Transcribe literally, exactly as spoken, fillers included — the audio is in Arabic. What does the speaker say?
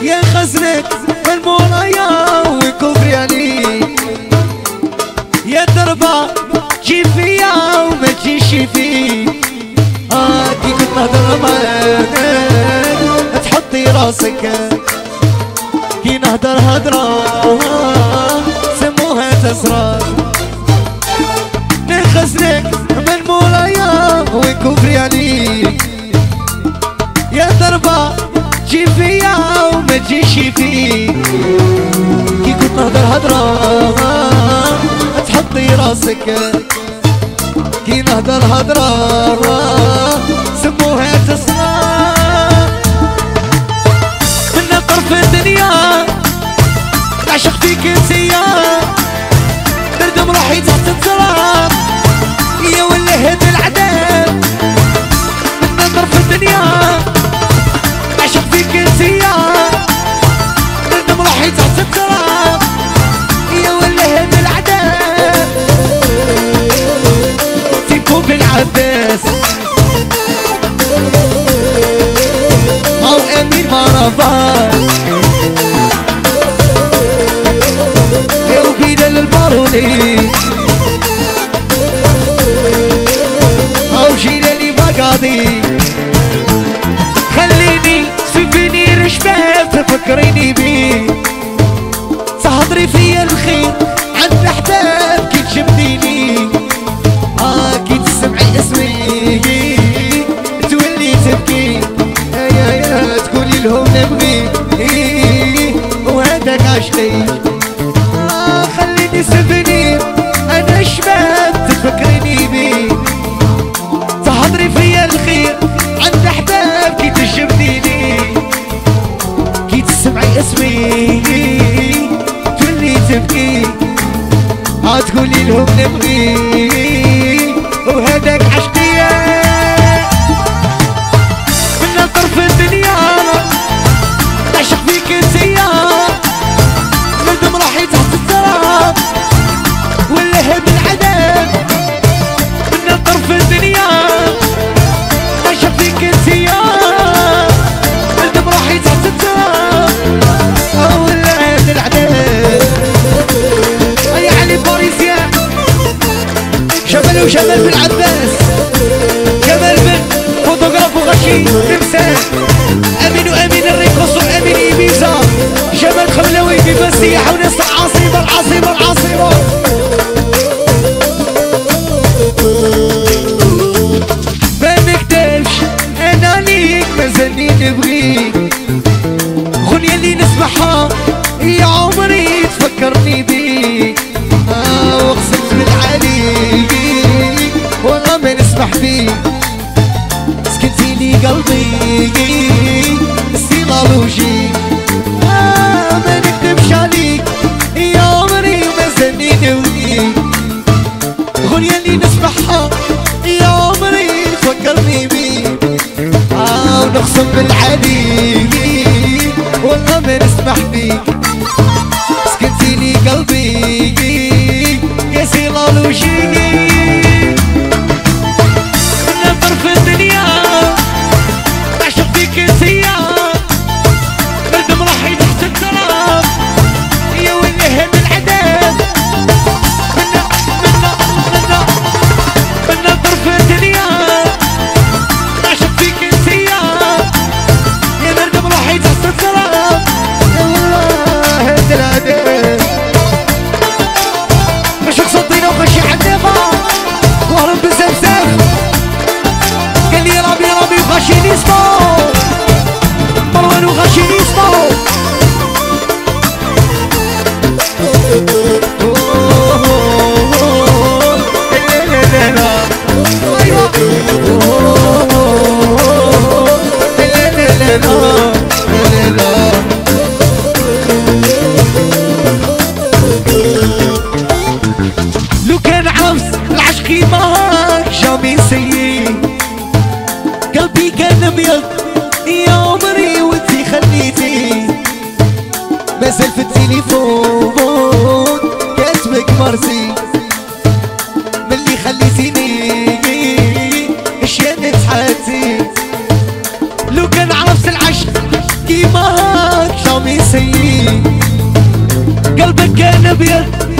يا خزنك من مولايا وكفري عليك يا دربة جي فيا وما تجيش فيه. آه كي كنت نهدر معاك تحطي راسك كي نهدر هدرة سموها تسرار. نخزنك من مولايا وكفري عليك يا دربة جي فيا وما تجيش فيه. كي كنت نهدر هدرة تحطي راسك كي نهدر هدرة سموها تسرار. من طرف الدنيا عشق فيك انتيا نردم روحي تحت التراب يا ولا هد العذاب. من طرف الدنيا عشق فيك انتيا نردم روحي تحت التراب يا ولا هد العذاب. تيكو بالعباس او امير مرافان وبينا للباروني او جينا لي بقاضي. خليني سيفيني شباب تفكريني بيه تحضري فيا الخير عند الاحباب كي تجبديني. اه كي تسمعي اسمي تولي تبكي يا يا تقولي لهم نبغي وهذاك عشقي. آه خليني سيفينير انا شباب تفكريني بيه تحضري فيا الخير عند احباب كي تجبديني. كي تسمعي اسمي تولي تبكي اه تقولي لهم نبغي وهذاك عشقي. من طرف الدنيا عشق فيك انتيا نردم روحي تحت التراب ولا هد العذاب. من طرف الدنيا عشق فيك انتيا نردم روحي تحت التراب ولا هد العذاب. يا علي باريسيا جمال وجمال بن عباس جمال بن فوتوغراف وغشي تمثال امين وامين الريكوس وامين ايبيزا جمال خملاوي ببسيح وناس العاصمه العاصمه العاصمه. ما نكتبش انا ليك مازالني نبغيك غنية اللي نسمعها يا عمري تفكرني بيك. آه وقسمت بالعلي والله ما نسمح فيك سكنتي لي قلبي استيلالوجي. آه ما نكتبش عليك يا عمري ومازالني نبغيك غنية اللي نسمعها يا عمري تفكرني بيك. آه ونقسم بالعلي والله ما نسمح فيك سكنتي لي قلبي يا سيلالوجي. من طرف الدنيا عشق فيك انتيا نردم روحي تحت التراب يا ولا هد العذاب. من من من من طرف الدنيا عشق فيك انتيا يا نردم روحي تحت التراب يا ولا هد العذاب. مش قصدينا وخشي عالنفا وهرب بزفزف قال لي ربي ربي وغاشيني اسمو مروان وغاشيني اسمو. لو كان عاوز العشقي معاك جامي سيء قلبي كان ابيض يا عمري وانتي خليتي مازال في التليفون كاتبك مرسي ملي خليتيني شانت حياتي. لو كان عرفت العشق كيما هاك الابيض